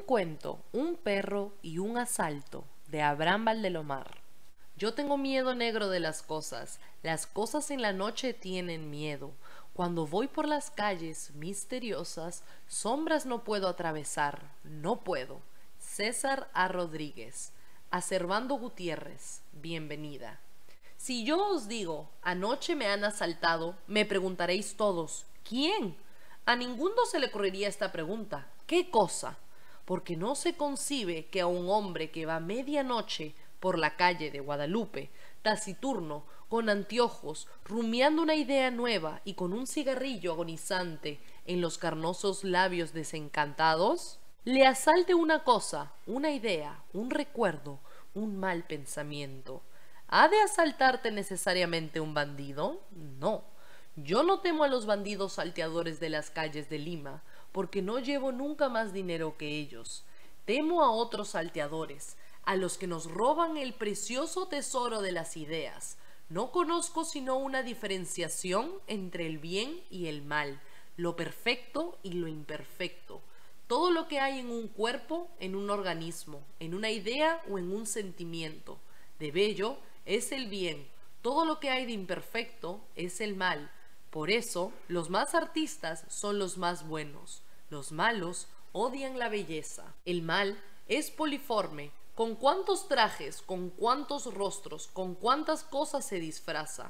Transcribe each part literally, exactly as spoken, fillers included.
cuento, un perro y un asalto, de Abraham Valdelomar. Yo tengo miedo negro de las cosas, las cosas en la noche tienen miedo. Cuando voy por las calles misteriosas, sombras no puedo atravesar, no puedo. César A. Rodríguez. A Servando Gutiérrez, bienvenida. Si yo os digo, anoche me han asaltado, me preguntaréis todos, ¿quién? A ninguno se le ocurriría esta pregunta, ¿qué cosa? Porque no se concibe que a un hombre que va medianoche por la calle de Guadalupe, taciturno, con anteojos, rumiando una idea nueva y con un cigarrillo agonizante en los carnosos labios desencantados, le asalte una cosa, una idea, un recuerdo, un mal pensamiento. ¿Ha de asaltarte necesariamente un bandido? No. Yo no temo a los bandidos salteadores de las calles de Lima, porque no llevo nunca más dinero que ellos. Temo a otros salteadores, a los que nos roban el precioso tesoro de las ideas. No conozco sino una diferenciación entre el bien y el mal, lo perfecto y lo imperfecto. Todo lo que hay en un cuerpo, en un organismo, en una idea o en un sentimiento, de bello es el bien. Todo lo que hay de imperfecto es el mal. Por eso, los más artistas son los más buenos. Los malos odian la belleza. El mal es poliforme. ¿Con cuántos trajes, con cuántos rostros, con cuántas cosas se disfraza?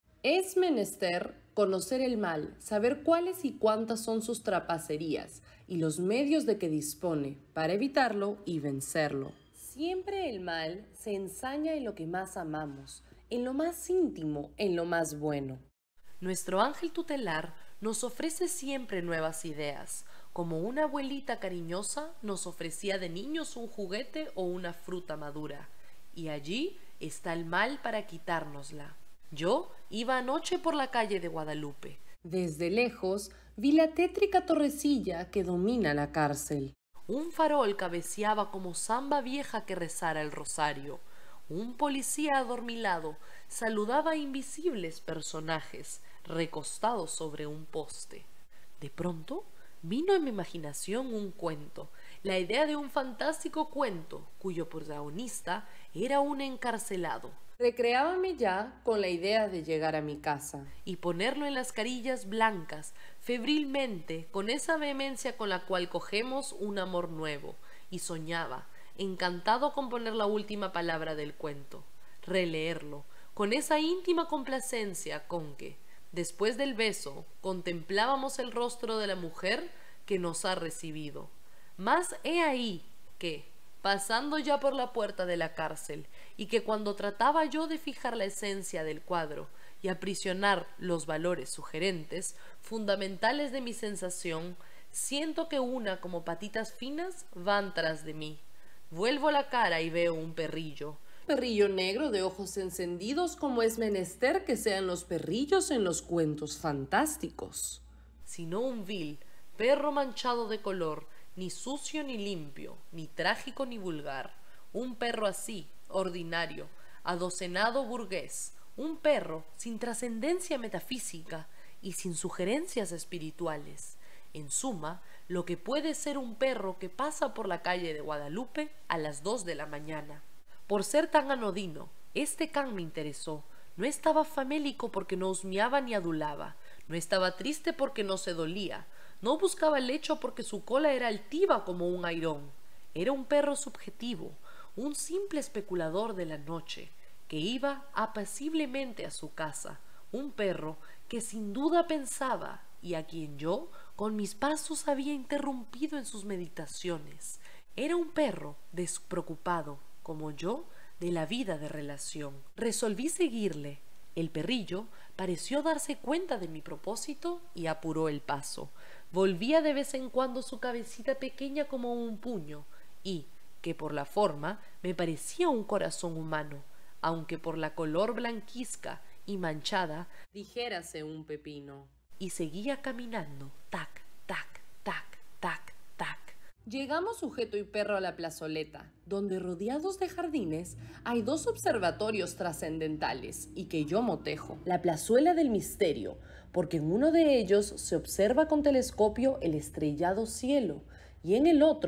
Es menester conocer el mal, saber cuáles y cuántas son sus trapacerías y los medios de que dispone para evitarlo y vencerlo. Siempre el mal se ensaña en lo que más amamos, en lo más íntimo, en lo más bueno. Nuestro ángel tutelar nos ofrece siempre nuevas ideas, como una abuelita cariñosa nos ofrecía de niños un juguete o una fruta madura, y allí está el mal para quitárnosla. Yo iba anoche por la calle de Guadalupe. Desde lejos vi la tétrica torrecilla que domina la cárcel. Un farol cabeceaba como samba vieja que rezara el rosario. Un policía adormilado saludaba a invisibles personajes recostados sobre un poste. De pronto vino en mi imaginación un cuento, la idea de un fantástico cuento cuyo protagonista era un encarcelado. Recreábame ya con la idea de llegar a mi casa y ponerlo en las carillas blancas, febrilmente, con esa vehemencia con la cual cogemos un amor nuevo, y soñaba, encantado con poner la última palabra del cuento, releerlo, con esa íntima complacencia con que, después del beso, contemplábamos el rostro de la mujer que nos ha recibido. Mas he ahí que, pasando ya por la puerta de la cárcel, y que cuando trataba yo de fijar la esencia del cuadro y aprisionar los valores sugerentes, fundamentales de mi sensación, siento que una como patitas finas van tras de mí. Vuelvo la cara y veo un perrillo. Perrillo negro de ojos encendidos como es menester que sean los perrillos en los cuentos fantásticos. Sino un vil, perro manchado de color, ni sucio ni limpio, ni trágico ni vulgar. Un perro así, ordinario, adocenado burgués. Un perro sin trascendencia metafísica y sin sugerencias espirituales. En suma, lo que puede ser un perro que pasa por la calle de Guadalupe a las dos de la mañana. Por ser tan anodino, este can me interesó. No estaba famélico porque no husmeaba ni adulaba. No estaba triste porque no se dolía. No buscaba lecho porque su cola era altiva como un airón. Era un perro subjetivo, un simple especulador de la noche, que iba apaciblemente a su casa. Un perro que sin duda pensaba y a quien yo, con mis pasos, había interrumpido en sus meditaciones. Era un perro despreocupado, como yo, de la vida de relación. Resolví seguirle. El perrillo pareció darse cuenta de mi propósito y apuró el paso. Volvía de vez en cuando su cabecita pequeña como un puño y, que por la forma me parecía un corazón humano, aunque por la color blanquizca y manchada dijérase un pepino. Y seguía caminando, tac, tac, tac, tac, tac. Llegamos sujeto y perro a la plazoleta, donde rodeados de jardines hay dos observatorios trascendentales y que yo motejo. La plazuela del misterio, porque en uno de ellos se observa con telescopio el estrellado cielo y en el otro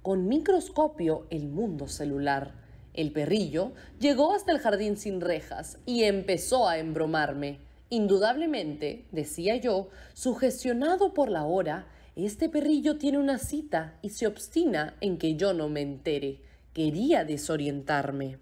con microscopio el mundo celular. El perrillo llegó hasta el jardín sin rejas y empezó a embromarme. Indudablemente, decía yo, sugestionado por la hora, este perrillo tiene una cita y se obstina en que yo no me entere. Quería desorientarme.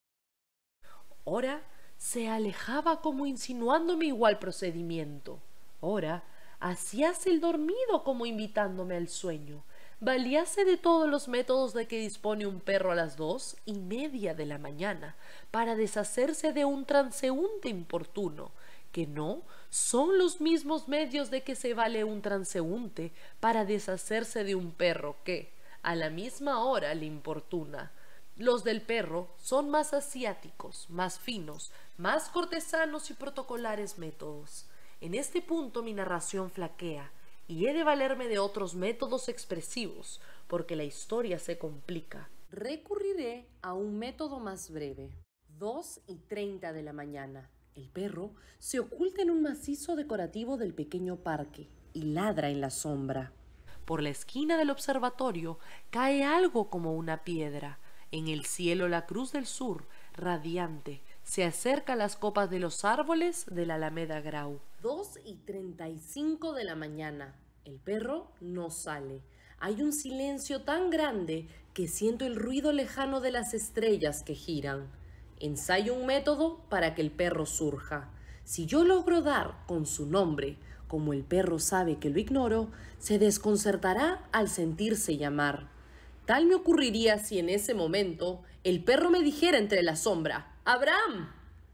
Ora se alejaba como insinuándome igual procedimiento. Ora hacíase el dormido como invitándome al sueño. Valíase de todos los métodos de que dispone un perro a las dos y media de la mañana para deshacerse de un transeúnte importuno, que no son los mismos medios de que se vale un transeúnte para deshacerse de un perro que, a la misma hora, le importuna. Los del perro son más asiáticos, más finos, más cortesanos y protocolares métodos. En este punto mi narración flaquea, y he de valerme de otros métodos expresivos, porque la historia se complica. Recurriré a un método más breve. Dos y treinta de la mañana. El perro se oculta en un macizo decorativo del pequeño parque y ladra en la sombra. Por la esquina del observatorio cae algo como una piedra. En el cielo la cruz del sur, radiante, se acerca a las copas de los árboles de la Alameda Grau. Dos y treinta y cinco de la mañana. El perro no sale. Hay un silencio tan grande que siento el ruido lejano de las estrellas que giran. Ensayo un método para que el perro surja. Si yo logro dar con su nombre, como el perro sabe que lo ignoro, se desconcertará al sentirse llamar. Tal me ocurriría si en ese momento el perro me dijera entre la sombra: ¡Abraham!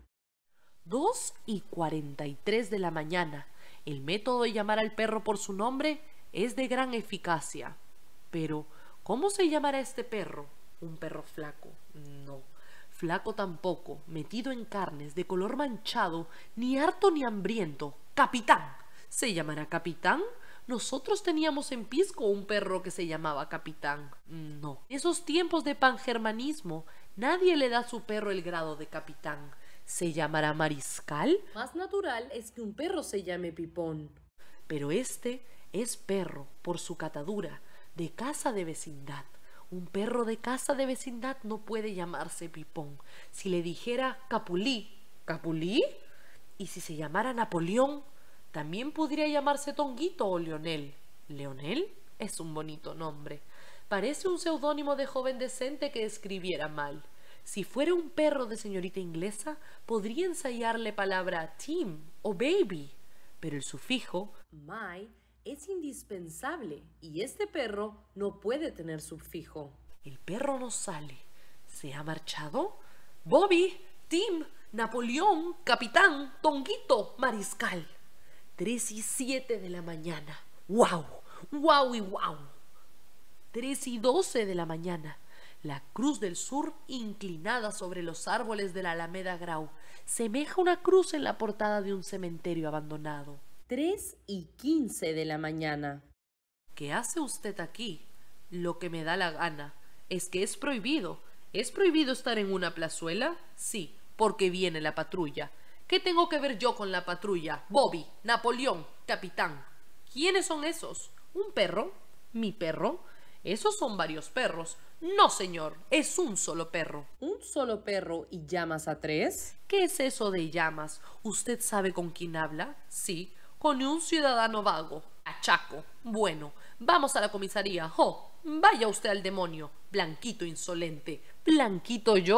Dos y cuarenta y tres de la mañana. El método de llamar al perro por su nombre es de gran eficacia. Pero, ¿cómo se llamará este perro? ¿Un perro flaco? No. Flaco tampoco, metido en carnes, de color manchado, ni harto ni hambriento. ¡Capitán! ¿Se llamará Capitán? Nosotros teníamos en Pisco un perro que se llamaba Capitán. No. En esos tiempos de pangermanismo, nadie le da a su perro el grado de capitán. ¿Se llamará Mariscal? Más natural es que un perro se llame Pipón. Pero este es perro, por su catadura, de casa de vecindad. Un perro de casa de vecindad no puede llamarse Pipón. Si le dijera Capulí, ¿Capulí? Y si se llamara Napoleón, también podría llamarse Tonguito o Leonel. ¿Leonel? Es un bonito nombre. Parece un seudónimo de joven decente que escribiera mal. Si fuera un perro de señorita inglesa, podría ensayarle palabra Tim o baby. Pero el sufijo my es indispensable y este perro no puede tener sufijo. El perro no sale. ¿Se ha marchado? Bobby, Tim, Napoleón, Capitán, Tonguito, Mariscal. Tres y siete de la mañana. ¡Guau! ¡Guau y guau! Tres y doce de la mañana. La cruz del sur, inclinada sobre los árboles de la Alameda Grau, semeja una cruz en la portada de un cementerio abandonado. Tres y quince de la mañana. ¿Qué hace usted aquí? Lo que me da la gana. Es que es prohibido. ¿Es prohibido estar en una plazuela? Sí, porque viene la patrulla. ¿Qué tengo que ver yo con la patrulla? Bobby, Napoleón, Capitán. ¿Quiénes son esos? ¿Un perro? ¿Mi perro? Esos son varios perros. No, señor, es un solo perro. ¿Un solo perro y llamas a tres? ¿Qué es eso de llamas? ¿Usted sabe con quién habla? Sí, con un ciudadano vago. Achaco. Bueno, vamos a la comisaría. ¡Oh! Vaya usted al demonio. Blanquito insolente. ¿Blanquito yo?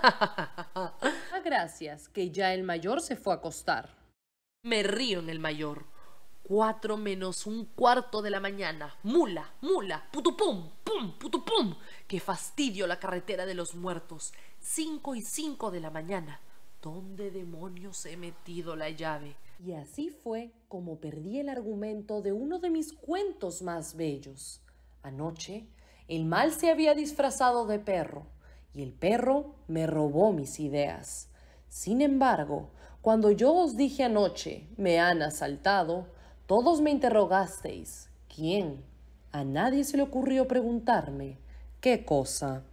Gracias, que ya el mayor se fue a acostar. Me río en el mayor. Cuatro menos un cuarto de la mañana. Mula, mula, putupum, pum, putupum. ¡Qué fastidio la carretera de los muertos! Cinco y cinco de la mañana. ¿Dónde demonios he metido la llave? Y así fue como perdí el argumento de uno de mis cuentos más bellos. Anoche, el mal se había disfrazado de perro, y el perro me robó mis ideas. Sin embargo, cuando yo os dije anoche, me han asaltado, todos me interrogasteis, ¿quién? A nadie se le ocurrió preguntarme, ¿qué cosa?